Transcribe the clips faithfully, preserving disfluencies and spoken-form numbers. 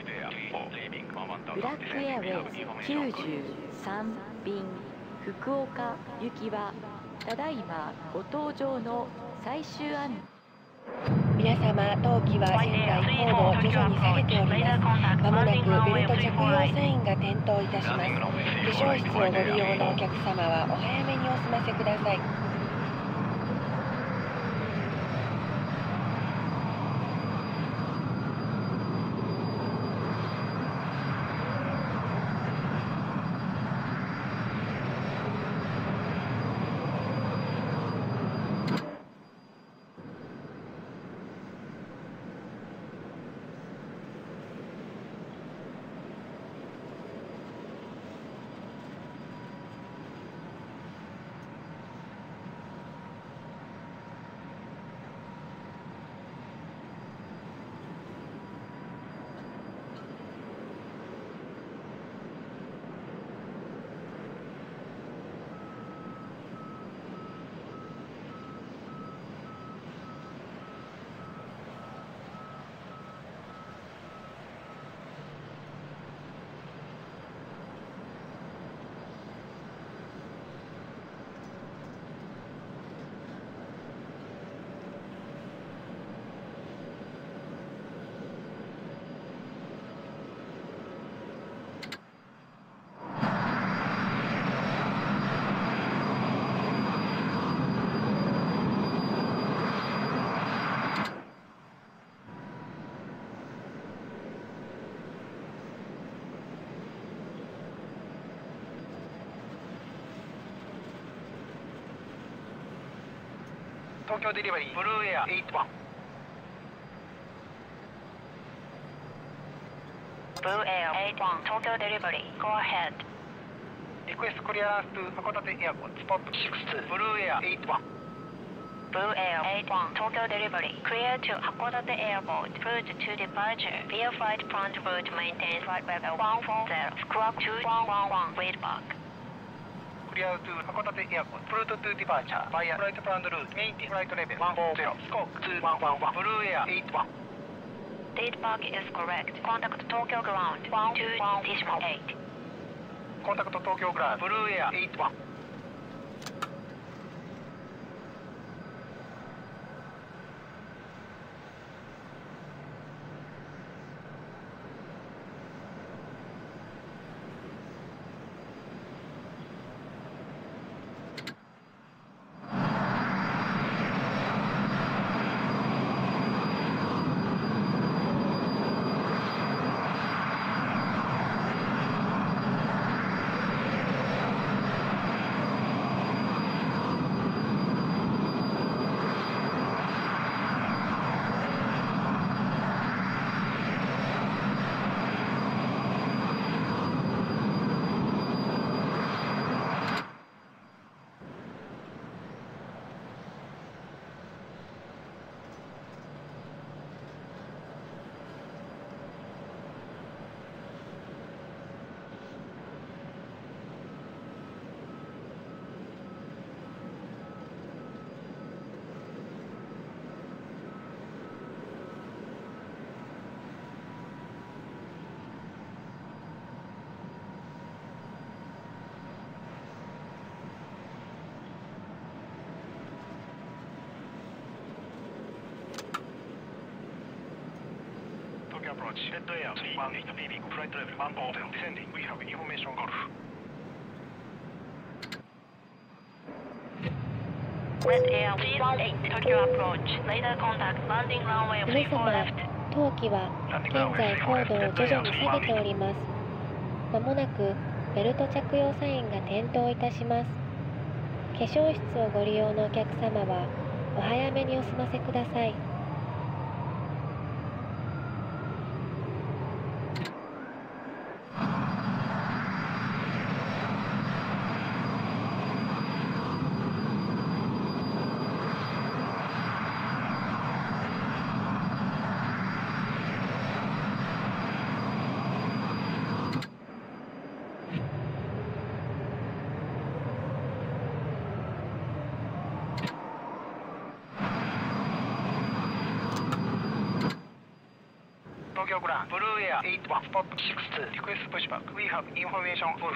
ブラックエアウェイズきゅうじゅうさん便福岡行きはただいまご搭乗の最終案内。 皆様、当機は現在高度を徐々に下げております。まもなくベルト着用サインが点灯いたします。化粧室をご利用のお客様はお早めにお済ませください。 東京デリバリーブルーエアはちばん。 ブルーエアはちばん東京デリバリー Go ahead。 リクエストクリアランストゥ函館エアポートスポットろくにブルーエアはちばん。 ブルーエアはちばん東京デリバリー Clear to 函館エアポート Route to departure via flight front route maintain flight level いちよんゼロ Squawk にいちいちいち Wait back。 クリアウトゥ函館エアポートプルートトゥディパーチャーバイアフライトプランドルートメインティフライトレベルいちよんゼロスコークにいちいちいちブルーエアはちばん。 Date bug is correct. Contact Tokyo Ground いちにいちいち Decimal はち。 コンタクト東京グランドブルーエアはちばん。Approach. Red Air three one eight B B flight level one four zero descending. We have information Golf. Red Air three one eight Tokyo approach. Later contact landing runway three four left。 当機は現在高度を徐々に下げております。まもなくベルト着用サインが点灯いたします。化粧室をご利用のお客様はお早めにお済ませください。 Tokyo Grand Blue Air eight one spot six two request pushback. We have information Wolf.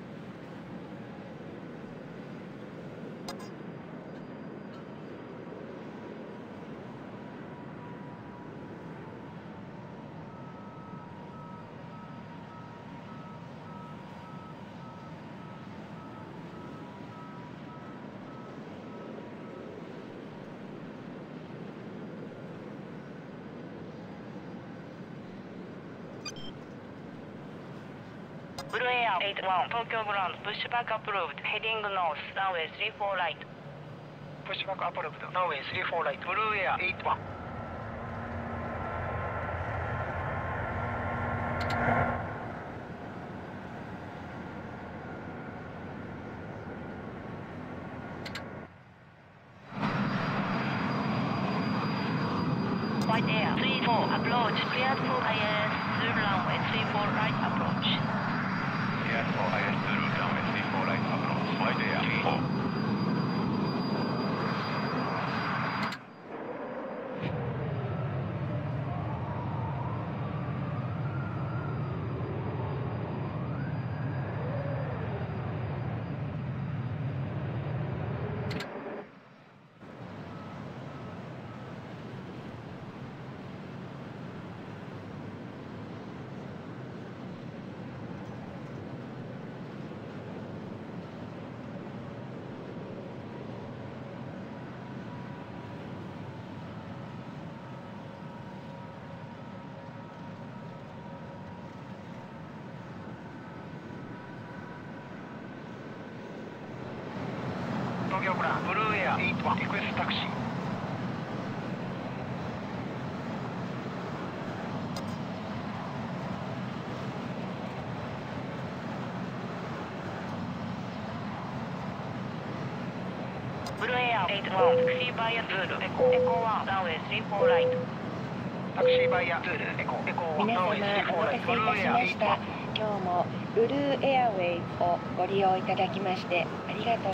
Blue Air eight one Tokyo Ground pushback approved heading north runway three four right. Pushback approved runway three four right. Blue Air eight one. White Air three four approach cleared for I S through runway three four right approach. Cleared for I S through runway three four right approach. White Air three four. Tokyo Grand Blue Air eight one request taxi. Blue Air eight one taxi via Zulu Echo Echo one runway three four right. Taxi via Zulu Echo Echo one 皆様 runway お three 待 four た right. せい Blue たし Air ま eight した。 one. 今日もブルーエアウェイズをご利用いただきましてありがとう。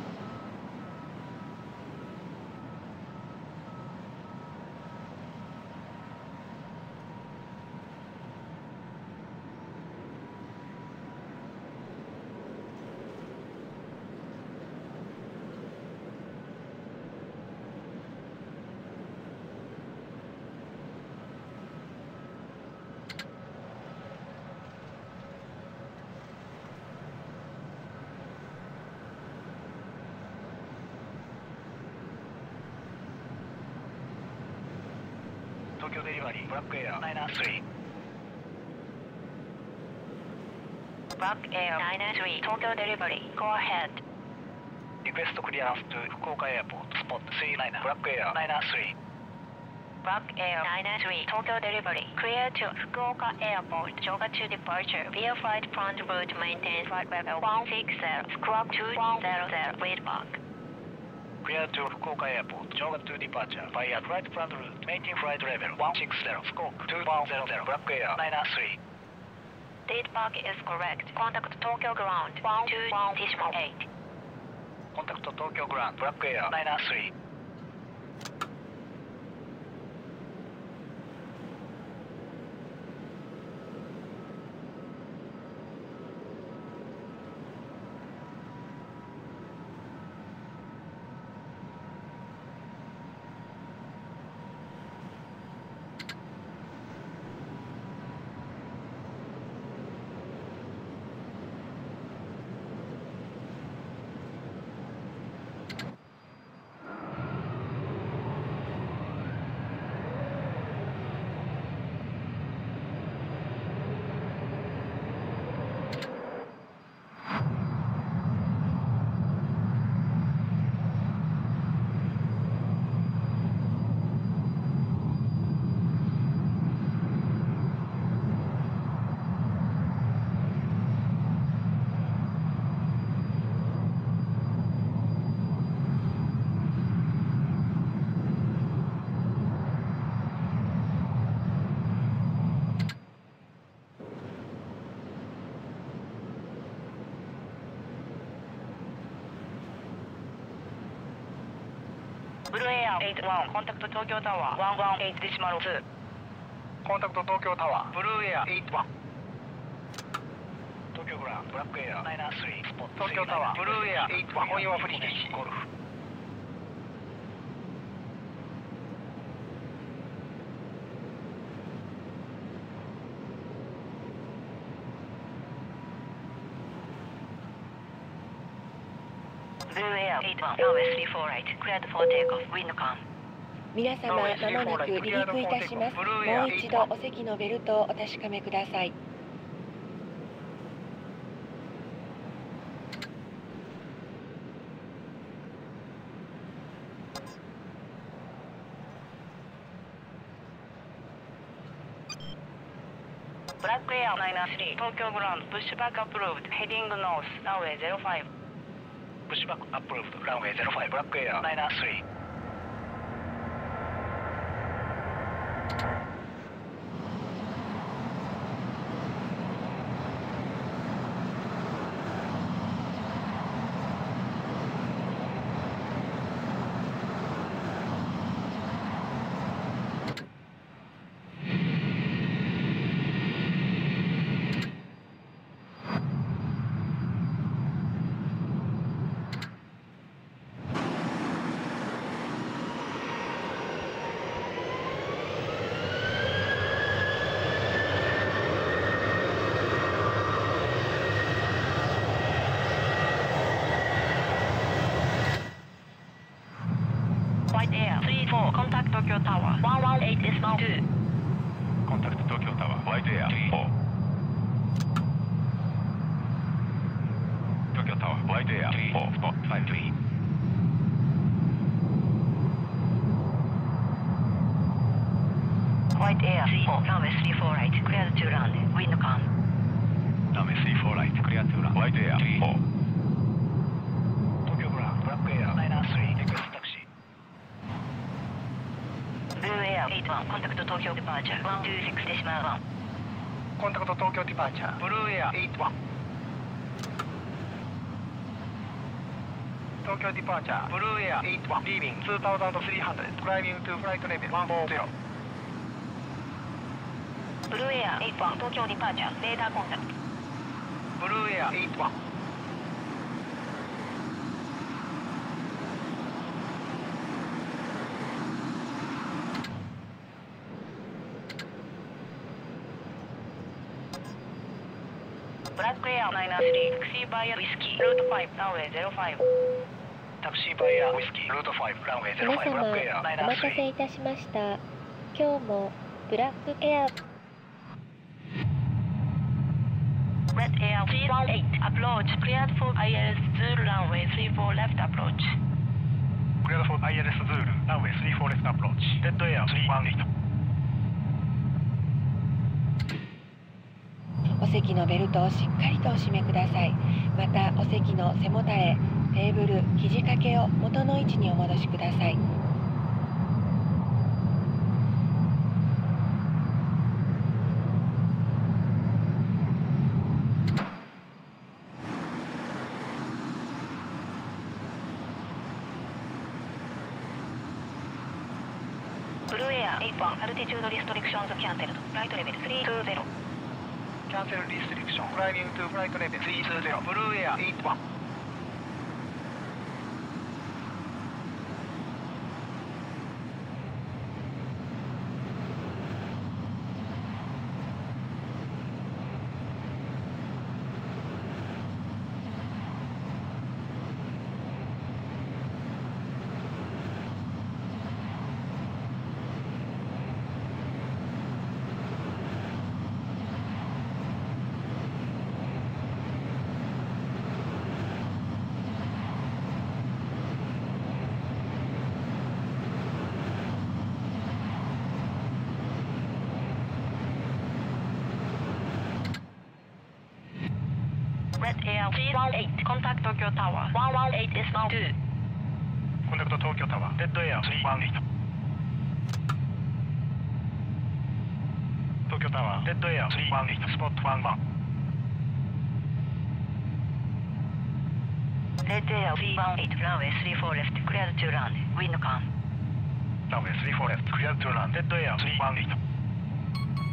Tokyo Delivery Black Air nine three. Black Air nine three Tokyo delivery. Go ahead. Request clearance to Fukuoka Airport spot three nine Black Air nine three. Black Air nine three Tokyo delivery. Clear to Fukuoka Airport. Joga to departure. Via flight front route maintain flight level one six zero. Squawk two one zero zero. Wait back. Clear to Fukuoka Airport. Joga to departure via flight front route. Maintain flight level one six zero. Squawk two one zero zero. Black Air nine three. Date park is correct. Contact Tokyo Ground one two one decimal eight. Contact Tokyo Grand Black Air nine three. Blue Air eight one Contact Tokyo Tower one one eight decimal two. コンタクト東京タワーブルーエアエイトワン東京グランブラックエアナイナースリースポット東京タワーブルーエアエイトワンオンヨアフリー停止ゴルフブルーエアエイトワンランウェイスリーフォーライトクリアフォーテイクオフウィンドカン皆様、まもなく離陸いたします。もう一度お席のベルトをお確かめください。 ブラックエアナイナースリー東京グランドプッシュバックアプローブヘディングノースランウェイゼロファイブプッシュバックアップルーフランウェイゼロファイブブラックエアナイナースリー White Air three four contact Tokyo Tower one one eight is now two コンタクト東京タワーホワイトエアスリーフォー東京タワーホワイトエアスリーフォースポットファイブスリー White Air three four runway three four right clear to land wind calm ランウェイスリーフォーライトクリアトゥーランホワイトエアスリーフォー東京グランブラックエアナイナースリーリクエストタクシー Blue Air eight one contact Tokyo departure one two six decimal one コンタクト東京ディパーチャーブルーエアエイトワン東京ディパーチャーブルーエアエイトワンリービングツーサウザンドスリーハンドレッドクライビングトゥフライトレベルワンフォーゼロ Blue Air eight one 東京ディパーチャーレーダーコンタクトブルーエアエイトワンブラックエアナイナースリータクシーバイアウイスキールートファイブランウェイゼロファイブタクシーバイアウイスキールートファイブランウェイゼロ皆ファイブブラックエア様、おナイナースリー待たせいたしました。今日もブラックエア Red Air three one eight approach cleared for アイエルエス Zulu runway three four left approach クリアドフォー アイエルエス ズールランウェイスリーフォーレフトアプローチレッドエアスリーワンエイトお席のベルトをしっかりとお締めください。またお席の背もたれ、テーブル、肘掛けを元の位置にお戻しください。 ブルーエアエイトワンアルティチュードリストリクションズキャンセルドフライトレベルスリーツーゼロキャンセルリストリクションクライビングトゥフライトレベルスリーツーゼロブルーエアエイトワン Red Air three one eight contact Tokyo Tower one one eight is now two コンタクト東京タワーレッドエアスリーワンエイト東京タワーレッドエアスリーワンエイトスポットワンワン Red Air three one eight runway three four left cleared to land wind calm ランウェイスリーフォーレフトクリアトゥーランレッドエアスリーワンエイト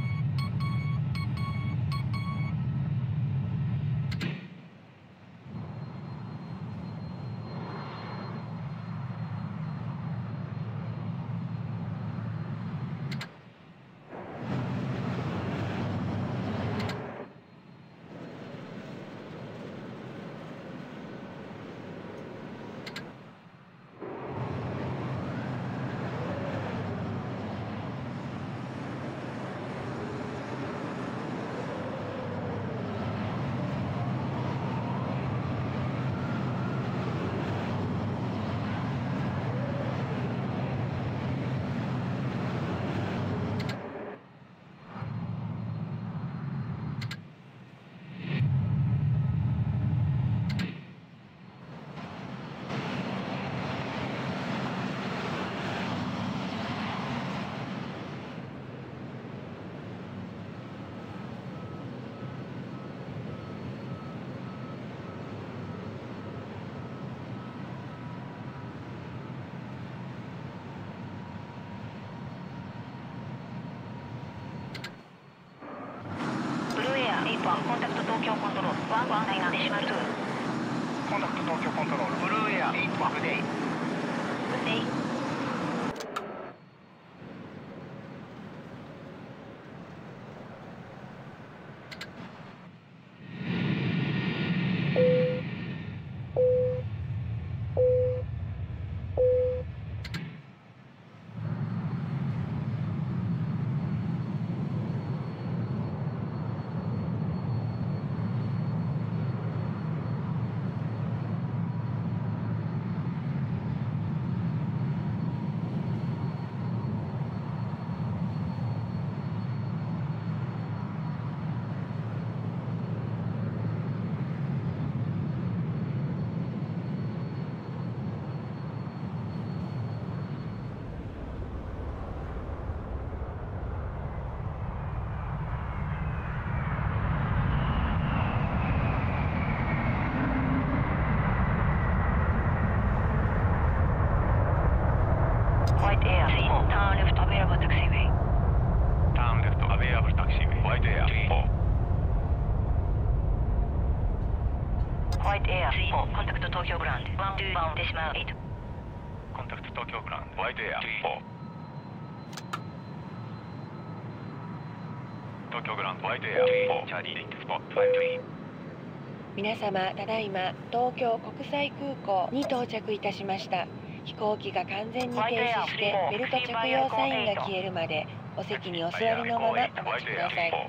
ワンコンタクト東京コントロールワンワンナインデシマルツーコンタクト東京コントロールブルーエアエイトワングデイグッデイWhite Air three four turn left available taxiway Turn left available taxiway White Air three four White Air three four contact Tokyo Grand one two one decimal eight Contact Tokyo Grand White Air three four Tokyo Grand White Air three four Charlie eight spot five three 皆様、ただいま東京国際空港に到着いたしました。飛行機が完全に停止してベルト着用サインが消えるまでお席にお座りのままお待ちください。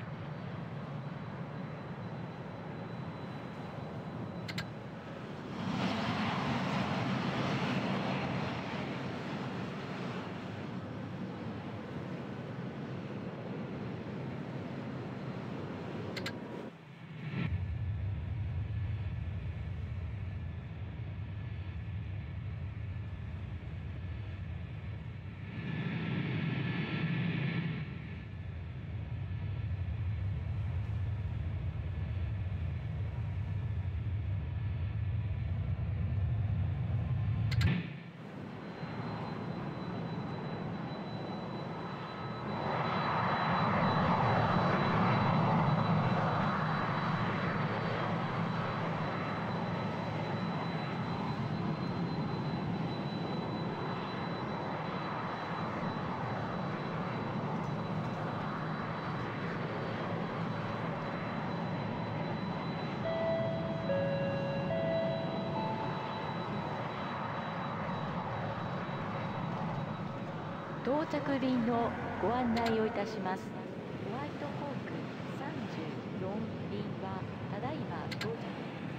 到着便のご案内をいたします。ホワイトホークさんじゅうよん便はただいま到着。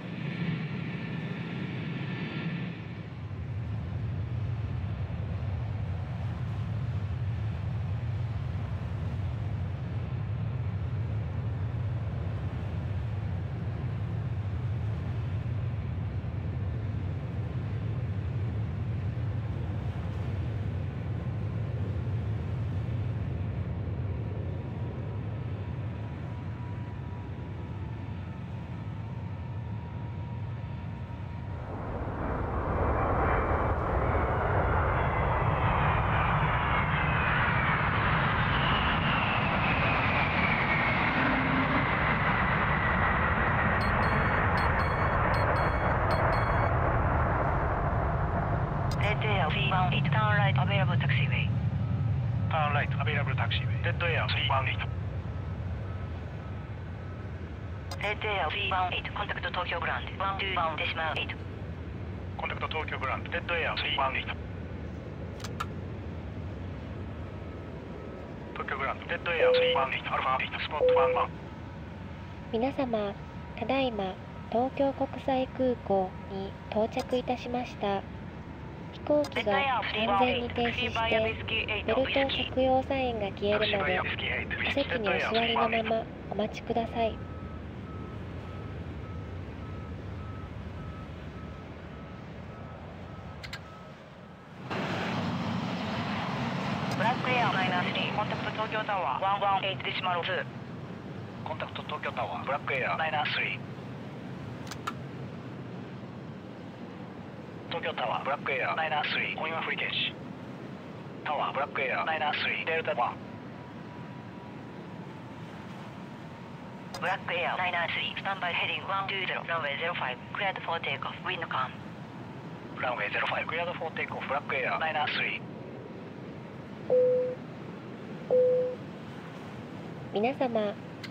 three one eight turn right available taxiway Turn right available taxiway Red Air three one eight Red Air three one eight contact Tokyo Grand one two one decimal eight Contact Tokyo Grand Red Air three one eight Tokyo Grand Red Air three one eight Alpha eight spot one one 皆様、ただいま東京国際空港に到着いたしました。飛行機が完全に停止してベルト着用サインが消えるまでお席にお座りのままお待ちください。 ブラックエアマイナスにコンタクト東京タワーワンワンエイトデシマルツーコンタクト東京タワーブラックエアマイナススリー東京タワーブラックエアマイナススリーオンユアフリケージタワーブラックエアマイナススリーデルタワンブラックエアナイナースリー、スタンバイヘディングワンツーゼロ、ランウェイゼロファイブ、クリアドフォーテイクオフ、ウィンドカン。 ランウェイゼロファイブ、クリアドフォーテイクオフ、ブラックエアナイナースリー。 皆様、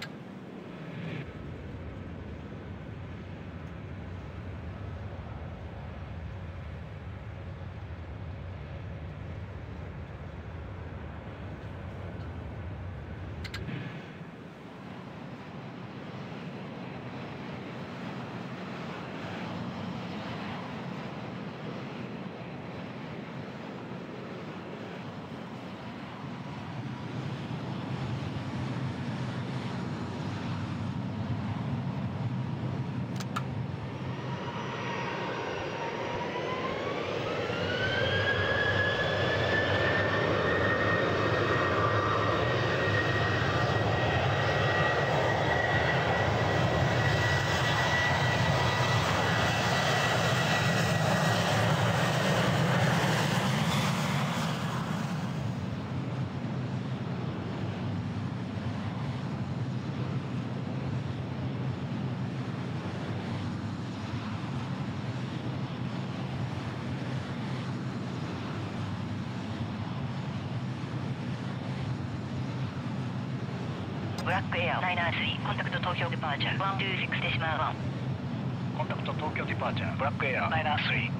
ブラックエアナイナースリー、コンタクト東京デパーチャーワンツーシックスデシマルワン。 コンタクト東京デパーチャー、ブラックエアナイナースリー。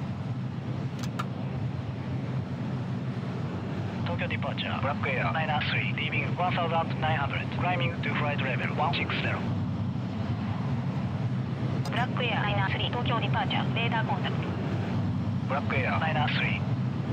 東京デパーチャー、ブラックエアナイナースリー、リービングワンサウザンナインハンドレッド、クライミングトゥフライトレベルワンシックスゼロ。 ブラックエアナイナースリー、東京デパーチャー、レーダーコンタクト。 ブラックエアナイナースリー。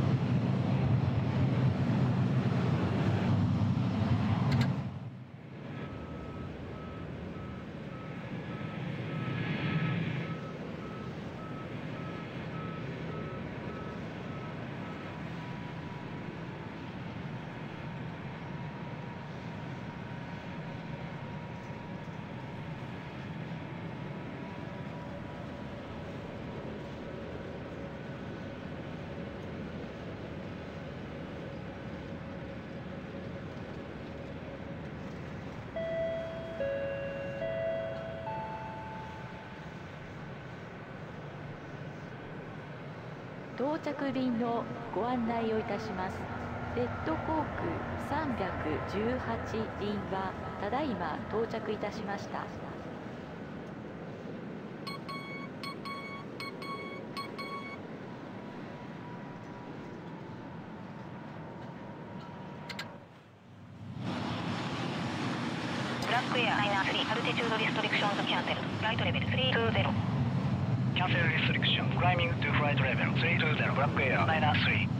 到着便のご案内をいたします。レッド航空さんびゃくじゅうはち便はただいま到着いたしました。 ブラックエアナイナースリー、アルテチュードリストリクションズキャンセルド、フライトレベルスリーツーゼロ。 キャンセルリストリクション、クライミングトゥフライトレベルスリーツーゼロ、ブラックエアナイナースリー。